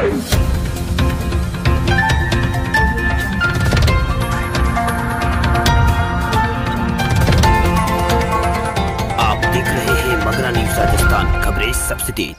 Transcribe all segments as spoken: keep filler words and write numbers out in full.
आप देख रहे हैं मगरा न्यूज़ राजस्थान, खबरें सबसे तेज।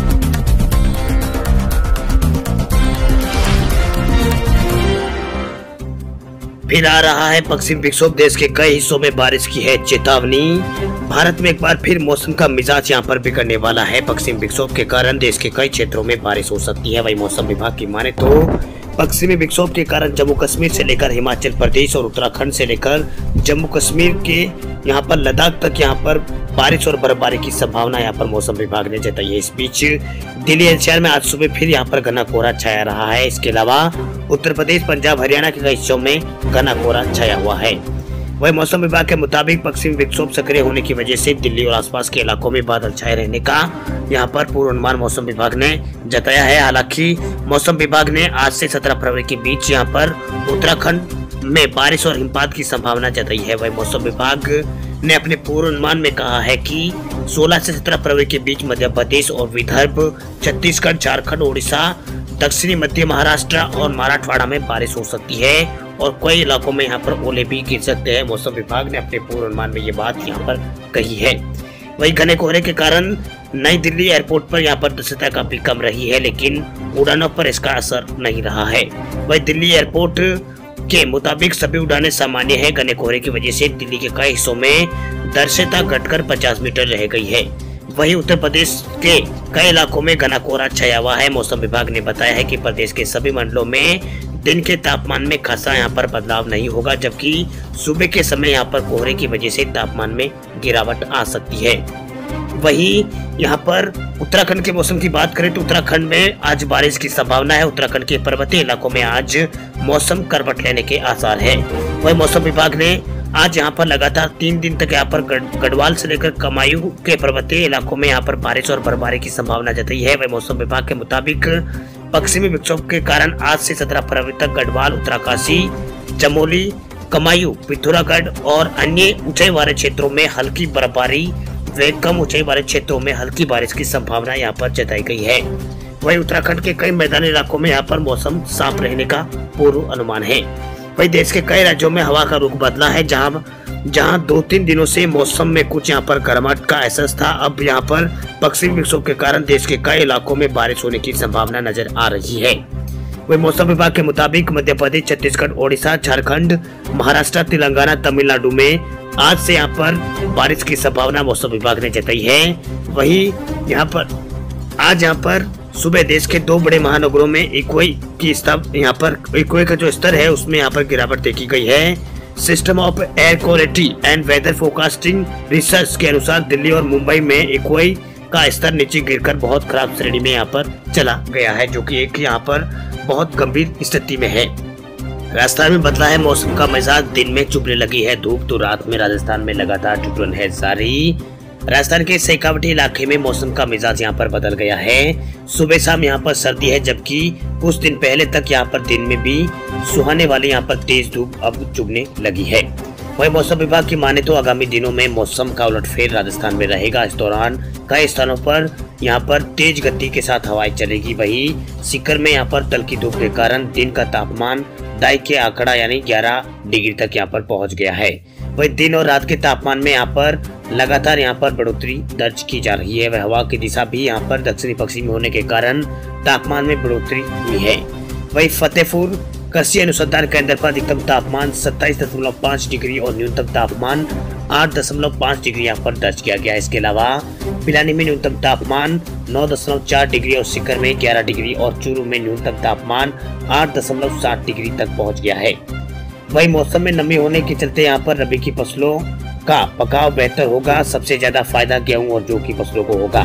फिर आ रहा है पश्चिमी विक्षोभ, देश के कई हिस्सों में बारिश की है चेतावनी। भारत में एक बार फिर मौसम का मिजाज यहां पर बिगड़ने वाला है। पश्चिमी विक्षोभ के कारण देश के कई क्षेत्रों में बारिश हो सकती है। वही मौसम विभाग की माने तो पश्चिमी विक्षोभ के कारण जम्मू कश्मीर से लेकर हिमाचल प्रदेश और उत्तराखंड से लेकर जम्मू कश्मीर के यहां पर लद्दाख तक यहां पर बारिश और बर्फबारी की संभावना यहां पर मौसम विभाग ने जताई है। इस बीच दिल्ली एनसीआर में आज सुबह फिर यहां पर घना कोहरा छाया रहा है। इसके अलावा उत्तर प्रदेश, पंजाब, हरियाणा के कई हिस्सों में घना कोहरा छाया हुआ है। वही मौसम विभाग के मुताबिक पश्चिमी विक्षोभ सक्रिय होने की वजह से दिल्ली और आसपास के इलाकों में बादल छाए रहने का यहां पर पूर्वानुमान मौसम विभाग ने जताया है। हालांकि मौसम विभाग ने आज से सत्रह फरवरी के बीच यहां पर उत्तराखंड में बारिश और हिमपात की संभावना जताई है। वही मौसम विभाग ने अपने पूर्वानुमान में कहा है कि सोलह से सत्रह फरवरी के बीच मध्य प्रदेश और विदर्भ, छत्तीसगढ़, झारखंड, उड़ीसा, दक्षिणी मध्य महाराष्ट्र और मराठवाड़ा में बारिश हो सकती है और कई इलाकों में यहाँ पर ओले भी गिर सकते हैं। मौसम विभाग ने अपने पूर्वानुमान में ये बात यहाँ पर कही है। वही घने कोहरे के कारण नई दिल्ली एयरपोर्ट पर यहाँ पर दृश्यता काफी कम रही है, लेकिन उड़ानों पर इसका असर नहीं रहा है। वही दिल्ली एयरपोर्ट के मुताबिक सभी उड़ानें सामान्य है। घने कोहरे की वजह से दिल्ली के कई हिस्सों में दृश्यता घटकर पचास मीटर रह गई है। वहीं उत्तर प्रदेश के कई इलाकों में घना कोहरा छाया हुआ है। मौसम विभाग ने बताया है कि प्रदेश के सभी मंडलों में दिन के तापमान में खासा यहाँ पर बदलाव नहीं होगा, जबकि सुबह के समय यहाँ पर कोहरे की वजह से तापमान में गिरावट आ सकती है। वहीं यहाँ पर उत्तराखंड के मौसम की बात करें तो उत्तराखंड में आज बारिश की संभावना है। उत्तराखंड के पर्वतीय इलाकों में आज मौसम करवट लेने के आसार है। वही मौसम विभाग ने आज यहाँ पर लगातार तीन दिन तक यहाँ पर गढ़वाल से लेकर कमायूं के पर्वतीय इलाकों में यहाँ पर बारिश और बर्फबारी की संभावना जताई है। वही मौसम विभाग के मुताबिक पश्चिमी विक्षोभ के कारण आज से सत्रह फरवरी तक गढ़वाल, उत्तरकाशी, चमोली, कमायूं, पिथौरागढ़ और अन्य ऊंचाई वाले क्षेत्रों में हल्की बर्फबारी व कम ऊंचाई वाले क्षेत्रों में हल्की बारिश की संभावना यहाँ पर जताई गई है। वही उत्तराखंड के कई मैदानी इलाकों में यहाँ पर मौसम साफ रहने का पूर्व अनुमान है। वही देश के कई राज्यों में हवा का रुख बदला है। जहां जहां दो तीन दिनों से मौसम में कुछ यहां पर गर्माहट का एहसास था, अब यहां पर पश्चिमी विक्षोभ के कारण देश के कई इलाकों में बारिश होने की संभावना नजर आ रही है। वही मौसम विभाग के मुताबिक मध्य प्रदेश, छत्तीसगढ़, ओडिशा, झारखंड, महाराष्ट्र, तेलंगाना, तमिलनाडु में आज से यहाँ पर बारिश की संभावना मौसम विभाग ने जताई है। वही यहाँ पर आज यहाँ पर सुबह देश के दो बड़े महानगरों में इक्वई की स्तर यहाँ पर इक्वई का जो स्तर है उसमें यहाँ पर गिरावट देखी गई है। System of air quality and weather forecasting research के अनुसार दिल्ली और मुंबई में इक्वई का स्तर नीचे गिरकर बहुत खराब श्रेणी में यहाँ पर चला गया है, जो कि एक यहाँ पर बहुत गंभीर स्थिति में है। राजस्थान में बदला है मौसम का मिजाज, दिन में चुभने लगी है धूप तो रात में राजस्थान में लगातार ठिठुरन है जारी। राजस्थान के शेखावटी इलाके में मौसम का मिजाज यहाँ पर बदल गया है। सुबह शाम यहाँ पर सर्दी है, जबकि कुछ दिन पहले तक यहाँ पर दिन में भी सुहाने वाली यहाँ पर तेज धूप अब चुभने लगी है। वही मौसम विभाग की माने तो आगामी दिनों में मौसम का उलटफेर राजस्थान में रहेगा। इस दौरान कई स्थानों पर यहाँ पर तेज गति के साथ हवाएं चलेगी। वही सीकर में यहाँ पर तल्खी धूप के कारण दिन का तापमान दाई के आंकड़ा यानी ग्यारह डिग्री तक यहाँ पर पहुँच गया है। वही दिन और रात के तापमान में यहाँ पर लगातार यहाँ पर बढ़ोतरी दर्ज की जा रही है। वह हवा की दिशा भी यहाँ पर दक्षिणी पश्चिमी होने के कारण तापमान में बढ़ोतरी हुई है। वही फतेहपुर कृषि अनुसंधान केंद्र पर अधिकतम तापमान सत्ताईस दशमलव पाँच डिग्री और न्यूनतम तापमान आठ दशमलव पाँच डिग्री यहाँ पर दर्ज किया गया। इसके अलावा पिलानी में न्यूनतम तापमान नौ दशमलव चार डिग्री और सीकर में ग्यारह डिग्री और चूरू में न्यूनतम तापमान आठ दशमलव सात डिग्री तक पहुँच गया है। वही मौसम में नमी होने के चलते यहाँ पर रबी की फसलों का पकाव बेहतर होगा। सबसे ज्यादा फायदा गेहूं और जौ की फसलों को होगा।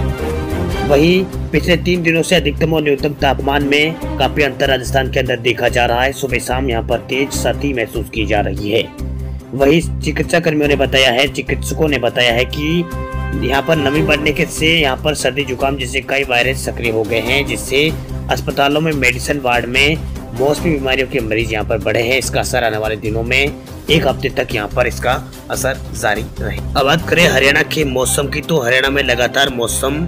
वही पिछले तीन दिनों से अधिकतम और न्यूनतम तापमान में काफी अंतर राजस्थान के अंदर देखा जा रहा है। सुबह शाम यहाँ पर तेज सर्दी महसूस की जा रही है। वही चिकित्सा कर्मियों ने बताया है चिकित्सकों ने बताया है कि यहाँ पर नमी बढ़ने के से यहाँ पर सर्दी जुकाम जैसे कई वायरस सक्रिय हो गए हैं, जिससे अस्पतालों में मेडिसिन वार्ड में मौसमी बीमारियों के मरीज यहाँ पर बढ़े हैं। इसका असर आने वाले दिनों में एक हफ्ते तक यहाँ पर इसका असर जारी रहे। अब बात करें हरियाणा के मौसम की तो हरियाणा में लगातार मौसम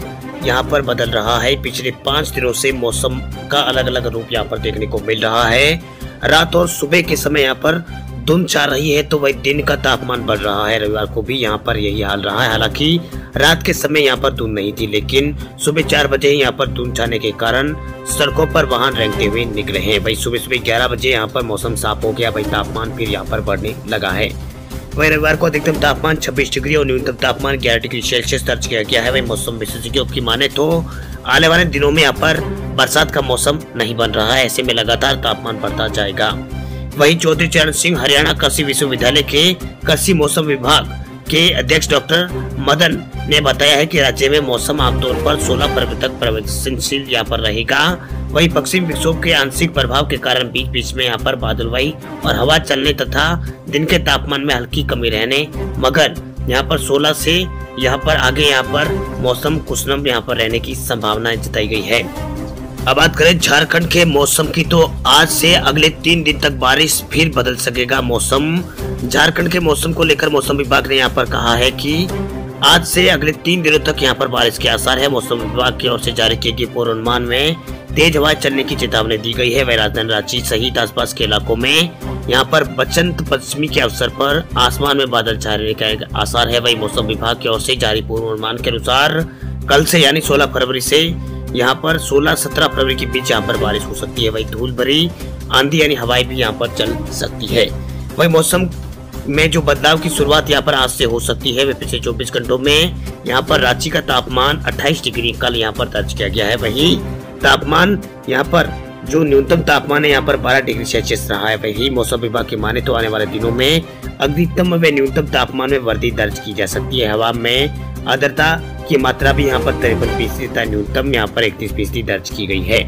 यहाँ पर बदल रहा है। पिछले पाँच दिनों से मौसम का अलग अलग रूप यहाँ पर देखने को मिल रहा है। रात और सुबह के समय यहाँ पर धुंध छा रही है तो वही दिन का तापमान बढ़ रहा है। रविवार को भी यहाँ पर यही हाल रहा है। हालांकि रात के समय यहाँ पर धुंध नहीं थी, लेकिन सुबह चार बजे ही यहाँ पर धुंध छाने के कारण सड़कों पर वाहन रेंगते हुए निकले हैं। वही सुबह सुबह ग्यारह बजे यहाँ पर मौसम साफ हो गया। वही तापमान फिर यहाँ पर बढ़ने लगा है। वही रविवार को अधिकतम तापमान छब्बीस डिग्री और न्यूनतम तापमान ग्यारह डिग्री सेल्सियस दर्ज किया गया है। वही मौसम विशेषज्ञों की माने तो आने वाले दिनों में यहाँ पर बरसात का मौसम नहीं बन रहा है। ऐसे में लगातार तापमान बढ़ता जाएगा। वहीं चौधरी चरण सिंह हरियाणा कृषि विश्वविद्यालय के कृषि मौसम विभाग के अध्यक्ष डॉक्टर मदन ने बताया है कि राज्य में मौसम आमतौर पर सोलह फरवरी तक परिवर्तनशील यहाँ पर रहेगा। वहीं पश्चिम विक्षोभ के आंशिक प्रभाव के कारण बीच बीच में यहाँ पर बादलवाई और हवा चलने तथा दिन के तापमान में हल्की कमी रहने, मगर यहाँ पर सोलह से यहाँ पर आगे यहाँ पर मौसम खुशनुमा यहाँ पर रहने की संभावना जताई गई है। अब बात करें झारखंड के मौसम की, तो आज से अगले तीन दिन तक बारिश फिर बदल सकेगा मौसम। झारखंड के मौसम को लेकर मौसम विभाग ने यहाँ पर कहा है कि आज से अगले तीन दिनों तक यहाँ पर बारिश के आसार है। मौसम विभाग की ओर से जारी किए गए पूर्वानुमान में तेज हवाएं चलने की चेतावनी दी गई है। वही राजधानी रांची सहित आसपास के इलाकों में यहाँ पर बसंत पंचमी के अवसर पर आसमान में बादल छाने का आसार है। वही मौसम विभाग की ओर से जारी पूर्वानुमान के अनुसार कल से यानी सोलह फरवरी से यहाँ पर सोलह सत्रह फरवरी के बीच यहाँ पर बारिश हो सकती है। वही धूल भरी आंधी यानी हवाएं भी यहाँ पर चल सकती है। वही मौसम में जो बदलाव की शुरुआत यहाँ पर आज से हो सकती है। वे पिछले चौबीस घंटों में यहाँ पर रांची का तापमान अट्ठाईस डिग्री कल यहाँ पर दर्ज किया गया है। वही तापमान यहाँ पर जो न्यूनतम तापमान है यहाँ पर बारह डिग्री सेल्सियस रहा है। वही मौसम विभाग की माने तो आने वाले दिनों में अधिकतम व न्यूनतम तापमान में वृद्धि दर्ज की जा सकती है। हवा में आर्द्रता की मात्रा भी यहाँ पर तिरपन फीसदी तथा न्यूनतम यहाँ पर इकतीस फीसदी दर्ज की गई है।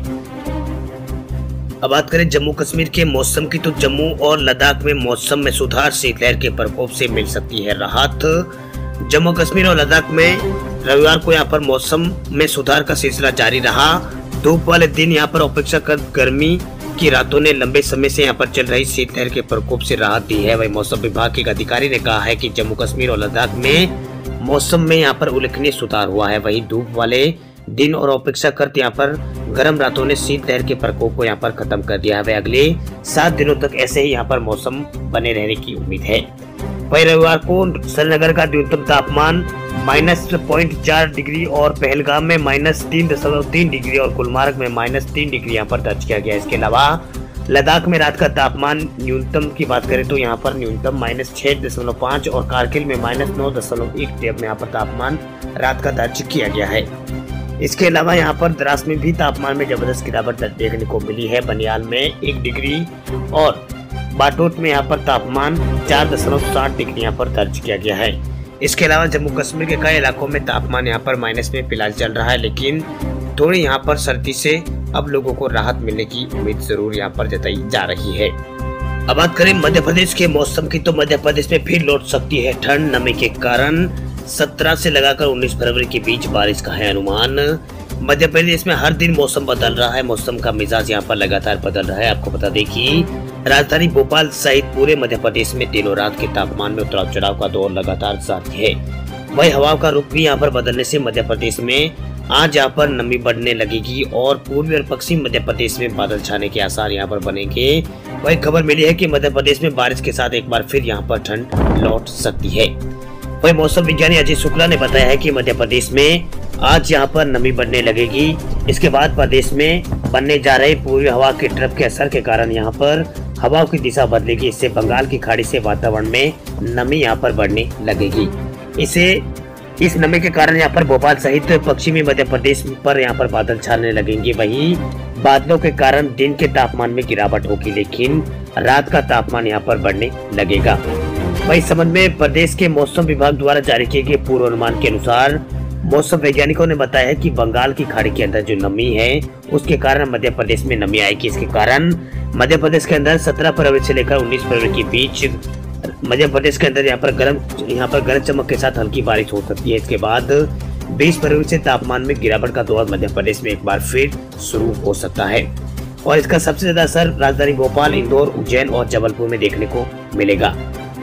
अब बात करें जम्मू कश्मीर के मौसम की, तो जम्मू और लद्दाख में मौसम में सुधार शीतलहर के प्रकोप से मिल सकती है राहत। जम्मू कश्मीर और लद्दाख में रविवार को यहाँ पर मौसम में सुधार का सिलसिला जारी रहा। धूप वाले दिन यहाँ पर अपेक्षाकृत गर्मी की रातों ने लंबे समय से यहाँ पर चल रही शीतलहर के प्रकोप से राहत दी है। वही मौसम विभाग के एक अधिकारी ने कहा है कि जम्मू कश्मीर और लद्दाख में मौसम में यहाँ पर उल्लेखनीय सुधार हुआ है। वही धूप वाले दिन और अपेक्षाकृत यहाँ पर गर्म रातों ने शीतलहर के प्रकोप को यहाँ पर खत्म कर दिया है। वह अगले सात दिनों तक ऐसे ही यहाँ पर मौसम बने रहने की उम्मीद है। वही रविवार को श्रीनगर का न्यूनतम तापमान माइनस पॉइंट चार डिग्री और पहलगाम में माइनस तीन दशमलव तीन डिग्री और गुलमार्ग में माइनस तीन डिग्री यहाँ पर दर्ज किया गया। इसके अलावा लद्दाख में रात का तापमान न्यूनतम की बात करें तो यहाँ पर न्यूनतम माइनस छह दशमलव पाँच और कारगिल में माइनस नौ दशमलव एक में यहाँ पर तापमान रात का दर्ज किया गया है। इसके अलावा यहाँ पर द्रास में भी तापमान में जबरदस्त गिरावट देखने को मिली है। बनियाल में एक डिग्री और बाटोट में यहाँ पर तापमान चार दशमलव सात डिग्री यहाँ पर दर्ज किया गया है। इसके अलावा जम्मू कश्मीर के कई इलाकों में तापमान यहाँ पर माइनस में फिलहाल चल रहा है, लेकिन थोड़ी यहाँ पर सर्दी से अब लोगों को राहत मिलने की उम्मीद जरूर यहाँ पर जताई जा रही है। अब बात करें मध्य प्रदेश के मौसम की, तो मध्य प्रदेश में फिर लौट सकती है ठंड। नमी के कारण सत्रह से लगाकर उन्नीस फरवरी के बीच बारिश का है अनुमान। मध्य प्रदेश में हर दिन मौसम बदल रहा है। मौसम का मिजाज यहाँ पर लगातार बदल रहा है। आपको बता दें कि राजधानी भोपाल सहित पूरे मध्य प्रदेश में दिनों रात के तापमान में उतार चढ़ाव का दौर लगातार जारी है। वही हवा का रुख भी यहाँ पर बदलने से मध्य प्रदेश में आज यहाँ पर नमी बढ़ने लगेगी और पूर्वी और पश्चिम मध्य प्रदेश में बादल छाने के आसार यहाँ पर बनेंगे। वही खबर मिली है कि मध्य प्रदेश में बारिश के साथ एक बार फिर यहाँ पर ठंड लौट सकती है। वही मौसम विज्ञानी अजय शुक्ला ने बताया है कि मध्य प्रदेश में आज यहाँ पर नमी बढ़ने लगेगी। इसके बाद प्रदेश में बनने जा रहे पूर्वी हवा के ट्रफ के असर के कारण यहाँ पर हवाओं की दिशा बदलेगी। इससे बंगाल की खाड़ी से वातावरण में नमी यहाँ पर बढ़ने लगेगी। इसे इस नमी के कारण यहाँ पर भोपाल सहित पश्चिमी मध्य प्रदेश पर यहाँ पर बादल छाने लगेंगे। वहीं बादलों के कारण दिन के तापमान में गिरावट होगी, लेकिन रात का तापमान यहाँ पर बढ़ने लगेगा। वही संबंध में प्रदेश के मौसम विभाग द्वारा जारी किए गए पूर्वानुमान के अनुसार मौसम वैज्ञानिकों ने बताया है कि बंगाल की खाड़ी के अंदर जो नमी है उसके कारण मध्य प्रदेश में नमी आएगी। इसके कारण मध्य प्रदेश के अंदर सत्रह फरवरी से लेकर उन्नीस फरवरी के बीच मध्य प्रदेश के अंदर यहाँ पर गर्म यहाँ पर गरज चमक के साथ हल्की बारिश हो सकती है। इसके बाद बीस फरवरी से तापमान में गिरावट का दौर मध्य प्रदेश में एक बार फिर शुरू हो सकता है और इसका सबसे ज्यादा असर राजधानी भोपाल, इंदौर, उज्जैन और जबलपुर में देखने को मिलेगा।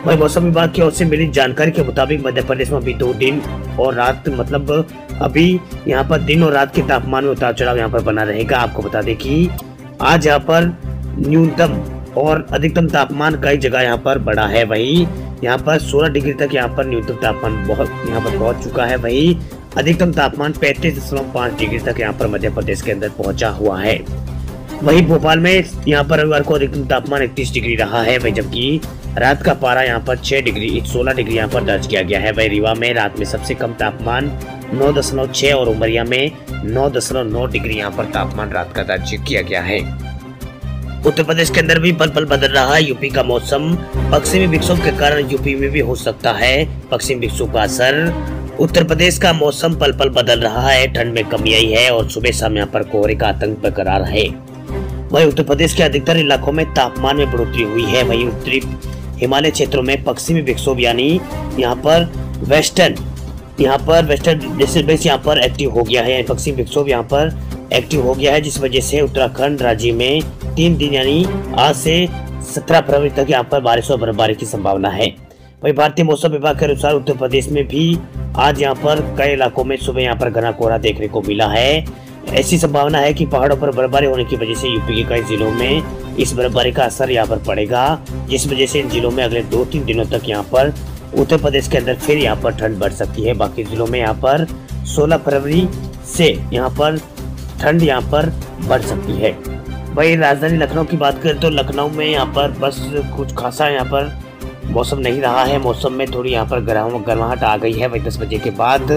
वही मौसम विभाग की ओर से मिली जानकारी के मुताबिक मध्य प्रदेश में अभी दो दिन और रात मतलब अभी यहाँ पर दिन और रात के तापमान में उतार चढ़ाव यहाँ पर बना रहेगा। आपको बता दें कि आज यहाँ पर न्यूनतम और अधिकतम तापमान कई जगह यहाँ पर बढ़ा है। वही यहाँ पर सोलह डिग्री तक यहाँ पर न्यूनतम तापमान बहुत यहाँ पर पहुंच चुका है। वही अधिकतम तापमान पैंतीस दशमलव पाँच डिग्री तक यहाँ पर मध्य प्रदेश के अंदर पहुंचा हुआ है। वही भोपाल में यहाँ पर रविवार को अधिकतम तापमान इकतीस डिग्री रहा है। वही जबकि रात का पारा यहाँ पर छह डिग्री सोलह डिग्री यहाँ पर दर्ज किया गया है। वही रीवा में रात में सबसे कम तापमान नौ दशमलव छह और उमरिया में नौ दशमलव नौ डिग्री यहाँ पर तापमान रात का दर्ज किया गया है। उत्तर प्रदेश के अंदर भी पल पल बदल रहा है यूपी का मौसम। पश्चिमी विक्षोभ के कारण यूपी में भी हो सकता है पश्चिमी विक्षोभ का असर। उत्तर प्रदेश का मौसम पल पल बदल रहा है, ठंड में कमी आई है और सुबह शाम यहाँ पर कोहरे का आतंक बरकरार है। वही उत्तर प्रदेश के अधिकतर इलाकों में तापमान में बढ़ोतरी हुई है। वही उत्तरी हिमालय क्षेत्रों में पश्चिमी विक्षोभ यानी यहाँ पर वेस्टर्न यहाँ पर वेस्टर्न डिस्टर्बेंस यहाँ पर एक्टिव हो गया है। पश्चिमी विक्षोभ यहाँ पर एक्टिव हो गया है, जिस वजह से उत्तराखंड राज्य में तीन दिन यानी आज से सत्रह फरवरी तक यहाँ पर बारिश और बर्फबारी की संभावना है। वही भारतीय मौसम विभाग के अनुसार उत्तर प्रदेश में भी आज यहाँ पर कई इलाकों में सुबह यहाँ पर घना कोहरा देखने को मिला है। ऐसी संभावना है कि पहाड़ों पर बर्फबारी होने की वजह से यूपी के कई जिलों में इस बर्फबारी का असर यहाँ पर पड़ेगा, जिस वजह से इन जिलों में अगले दो तीन दिनों तक यहाँ पर उत्तर प्रदेश के अंदर फिर यहाँ पर ठंड बढ़ सकती है। बाकी जिलों में यहाँ पर सोलह फरवरी से यहाँ पर ठंड यहाँ पर बढ़ सकती है। वही राजधानी लखनऊ की बात करें तो लखनऊ में यहाँ पर बस कुछ खासा यहाँ पर मौसम नहीं रहा है। मौसम में थोड़ी यहाँ पर गर्माहट आ गई है। वही दस बजे के बाद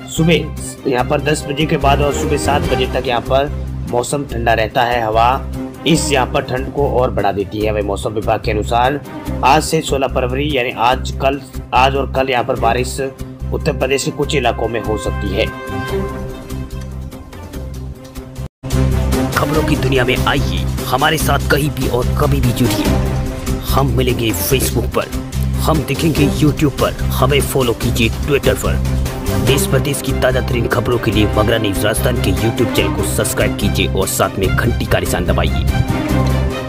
सुबह यहाँ पर दस बजे के बाद और सुबह सात बजे तक यहाँ पर मौसम ठंडा रहता है। हवा इस यहाँ पर ठंड को और बढ़ा देती है। वही मौसम विभाग के अनुसार आज से सोलह फरवरी यानी आज कल आज और कल यहाँ पर बारिश उत्तर प्रदेश के कुछ इलाकों में हो सकती है। खबरों की दुनिया में आइए हमारे साथ कहीं भी और कभी भी जुड़िए। हम मिलेंगे फेसबुक पर, हम दिखेंगे यूट्यूब पर, हमें फॉलो कीजिए ट्विटर पर। देश प्रदेश की ताजा तरीन खबरों के लिए मगरा न्यूज राजस्थान के यूट्यूब चैनल को सब्सक्राइब कीजिए और साथ में घंटी का निशान दबाइए।